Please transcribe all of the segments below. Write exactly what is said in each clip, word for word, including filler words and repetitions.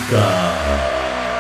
Única.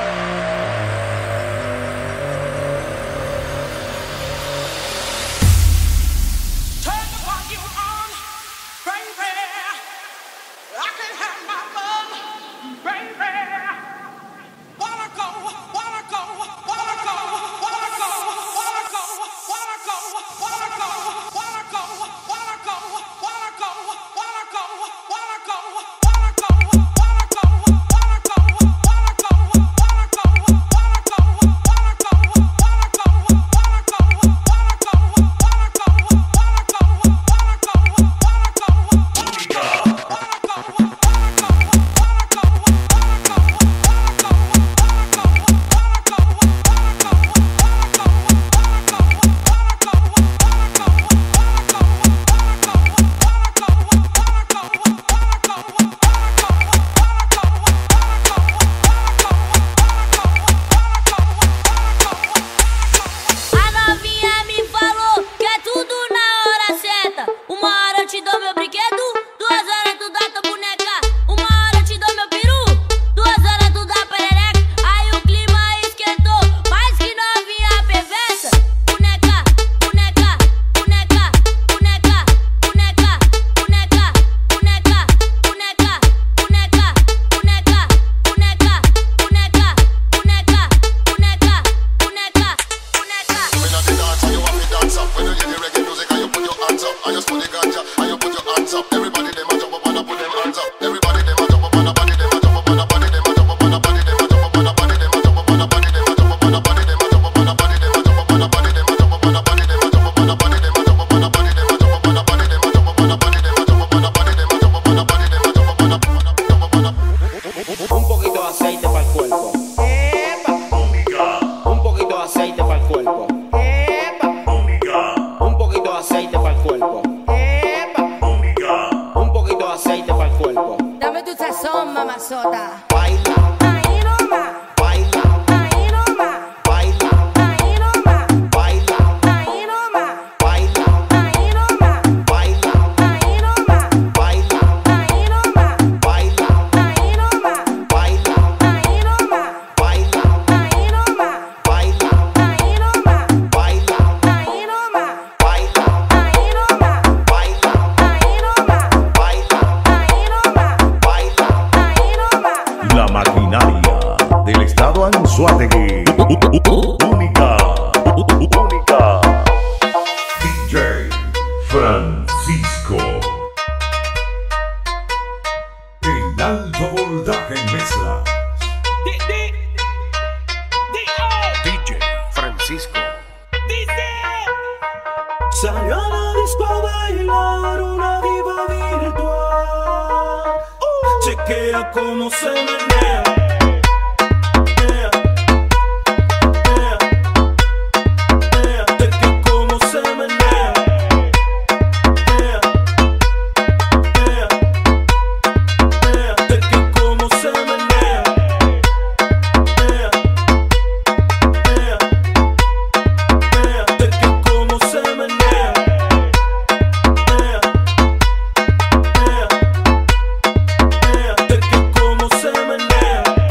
Mamazota. Baila, Ahí nomás. baila, Ahí nomás. baila, Ahí nomás. baila, Ahí nomás. baila, Ahí nomás. baila, Ahí nomás. baila, Ahí nomás. baila, Ahí nomás. baila, Ahí nomás. baila, Ahí nomás. baila, Ahí nomás. baila, Ahí nomás. baila, Ahí nomás. baila, Ahí nomás. baila, Ahí nomás. baila. Ahí nomás. La maquinaria del estado Anzoátegui. Única. Única. D J Francisco. En alto voltaje en mezcla. D J Francisco. Salió a la disco a bailar una diva virtual. Chequea cómo se menea. Menea, menea, menea. Chequea cómo se menea. Menea, menea, menea. Chequea cómo se menea. Menea, menea, menea. Chequea cómo se menea. Menea, menea, menea. Chequea cómo se menea.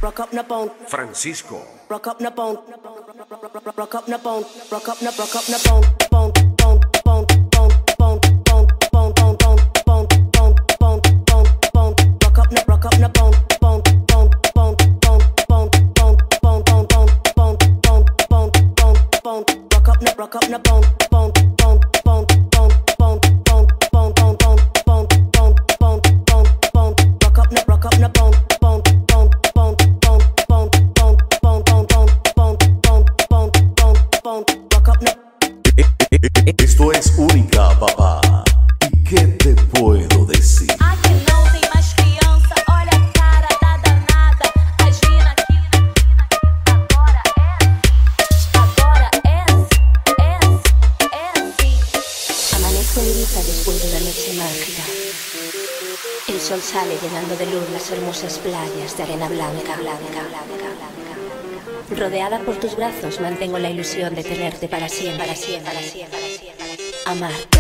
rock up na pound. Francisco. Rock up na pound. Rock up na pound. Rock up na rock up na pound. Pound pound pound pound pound pound pound pound pound pound pound pound pound. Rock up na rock up na pound. Pound pound pound pound pound pound pound pound pound pound pound pound pound. Rock up na rock up na pound. Pound pound pound pound pound pound pound pound pound pound pound pound pound. Rock up na rock up na pound. Pound pound pound pound pound pound pound pound pound pound pound pound pound. Rock up na. Esto es Única, papá. ¿Y qué te puedo decir? Aqui não tem mais criança, olha a cara da danada. As mina aqui, agora é, agora é, é, é assim. Amanezco liriza después de una noche mágica. El sol sale llenando de luz las hermosas playas de arena blanca, blanca, blanca, blanca. Rodeada por tus brazos mantengo la ilusión de tenerte para siempre, para siempre, para siempre, para siempre. Amarte.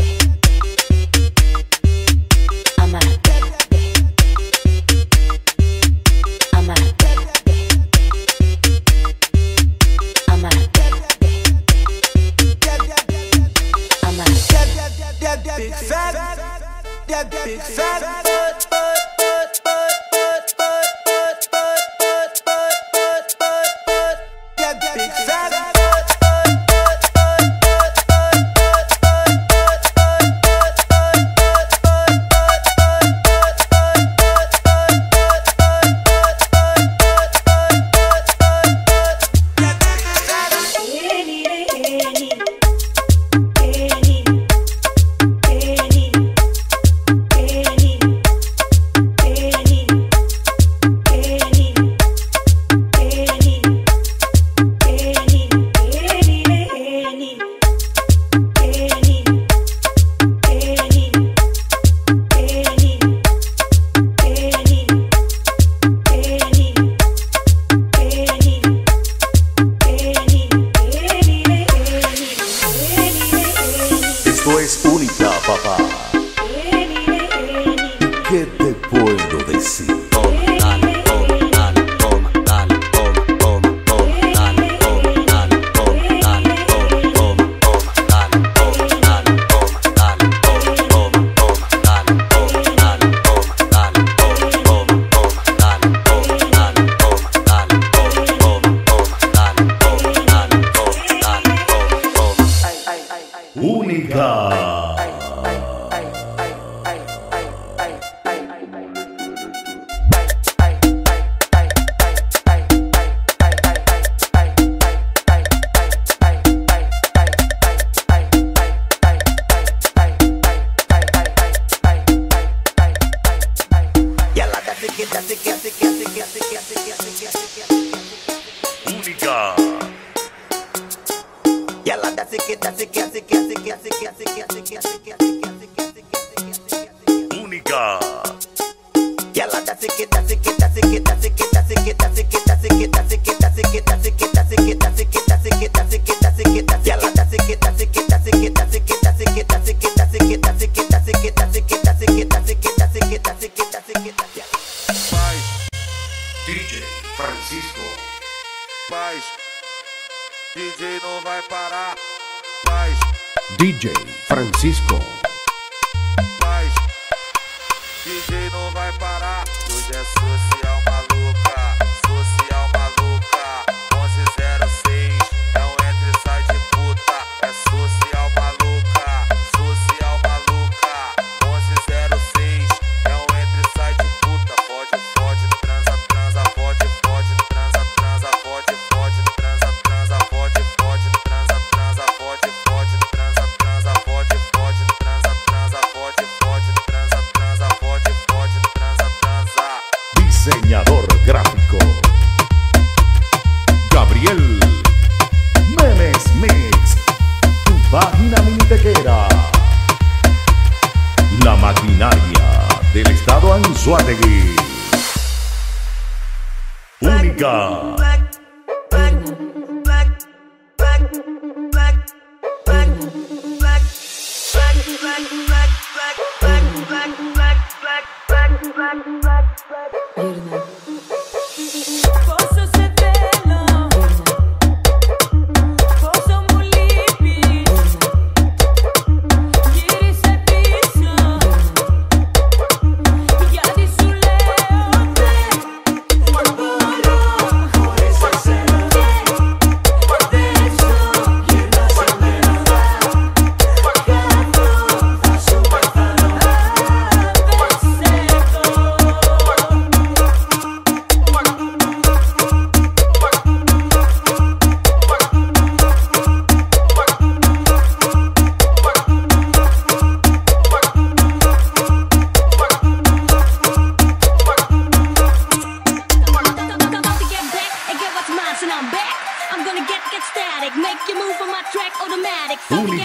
Amarte. Amarte. Amarte. Amarte. Big fat, that big fat butt, butt, butt, butt, butt, butt, butt, butt, butt, butt, butt, butt, that big fat butt, butt, butt, butt, butt, butt, butt, butt, butt, Esto es Única, papá. ¿Y qué te puedo decir? Única. Única. Única. D J Francisco. Paz, D J não vai parar. Paz, D J Francisco. paz, D J não vai parar. Hoje é social maluca, social maluca. onze zero seis, é um entra e sai de puta. É social maluca, social maluca. onze zero seis, é um entra e sai de puta. Fode, fode, transa, transa, fode, fode, transa, transa, fode, fode, transa, transa, fode, fode, transa, transa, fode, fode, transa, transa, fode, fode, transa, transa, fode, fode, transa, transa, fode, fode, transa, transa. Diseñador gráfico Gabriel Memes Mix. Tu página minitequera. La maquinaria del estado Anzoátegui. Única.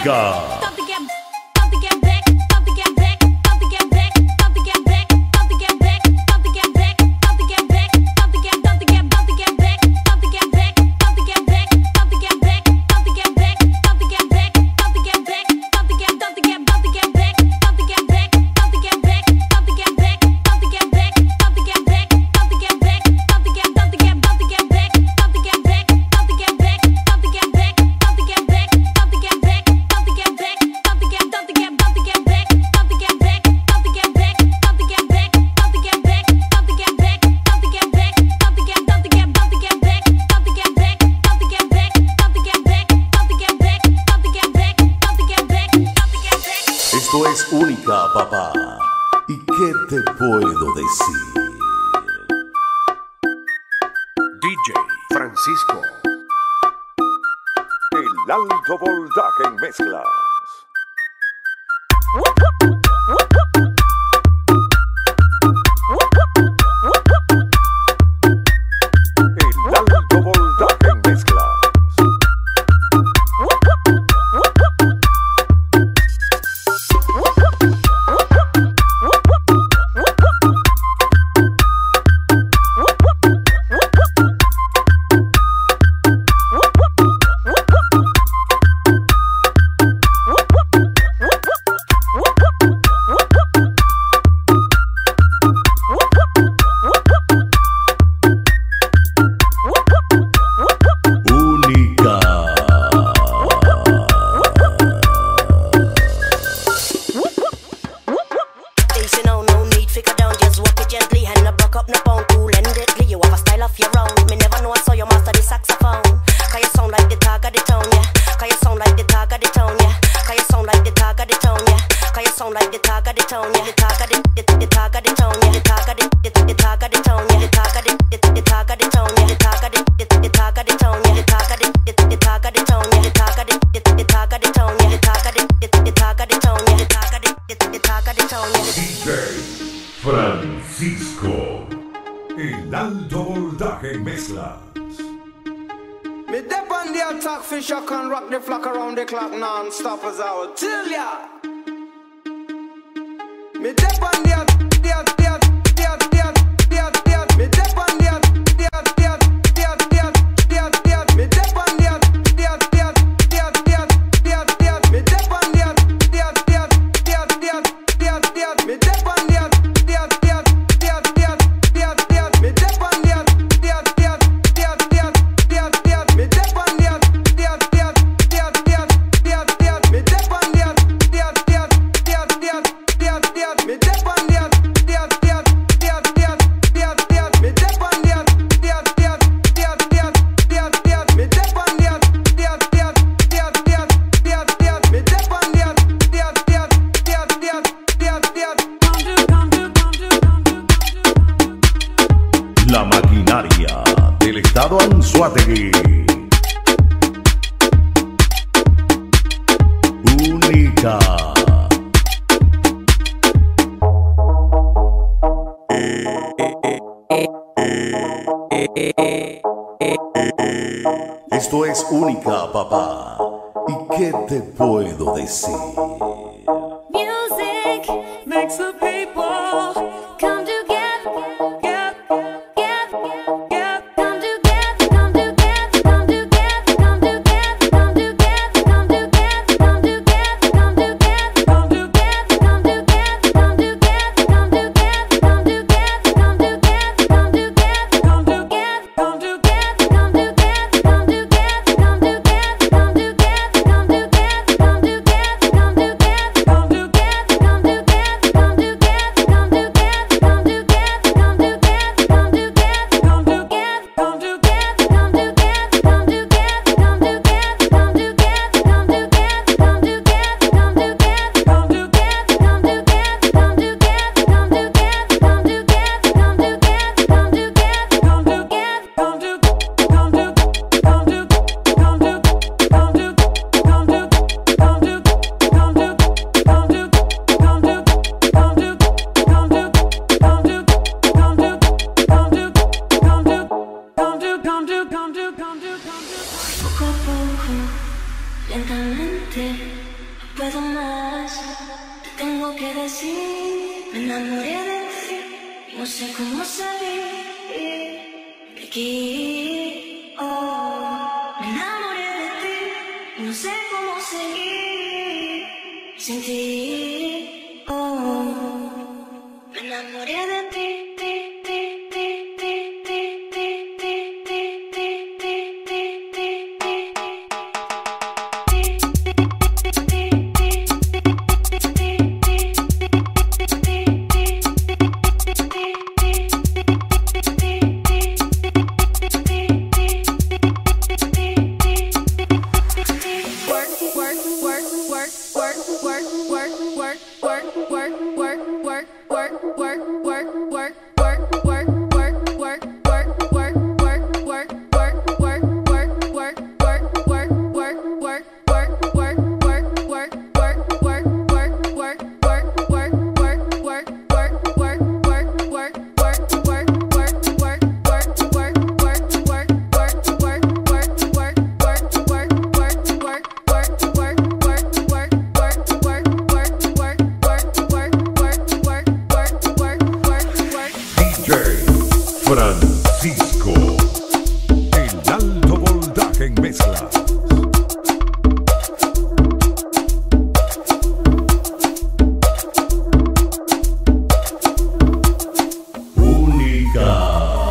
única. Esto es única, papá. ¿Y qué te puedo decir? D J Francisco. El alto voltaje en mezclas. El alto voltaje en mezclas. Francisco, el alto voltaje mezclas. Me dip on the attack, fish I can rock the flock around the clock non-stop as I would tell ya. Me dip on the at, the at, the at, the at, the at, the at, the at. Me dip on the at, the at, the at, the at, the at, the at, the at. Me dip on the at, the at, the at, the at, the at, the at, the at. Me dip on the at, the at, the at, the at, the at, the at, the at. Me dip on the at, the at, the at, the at, the at, the at, the at. Me dip on the at, the at, the at, the at, the at, the at, the at. Me dip on the at, the at, the at, the at, the at, the at, the at. Me dip on the at, the at, the at, the at, the at, the at, the at. Me dip on the at, the at, the at, the at, the at, the at, the at. Me dip on the at, the at, the at, the at, the at, the at, the at. Me dip on the at, the at, the at, the at, the at, the at, the at. Me dip on the at, the at, the at, the at, the at, the at, the at. La maquinaria del estado Anzoátegui. Única. Esto es única, papá. ¿Y qué te puedo decir? Music makes the people come together. Come No sé cómo salir de aquí. Oh, me enamoré de ti. No sé cómo seguir sin ti. Oh, me enamoré de ti. Francisco, el alto voltaje en mezcla. Única.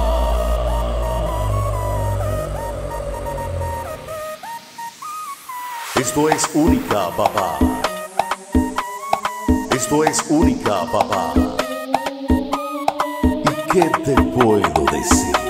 Esto es única, papá. Esto es única, papá. ¿Y qué te puedo decir?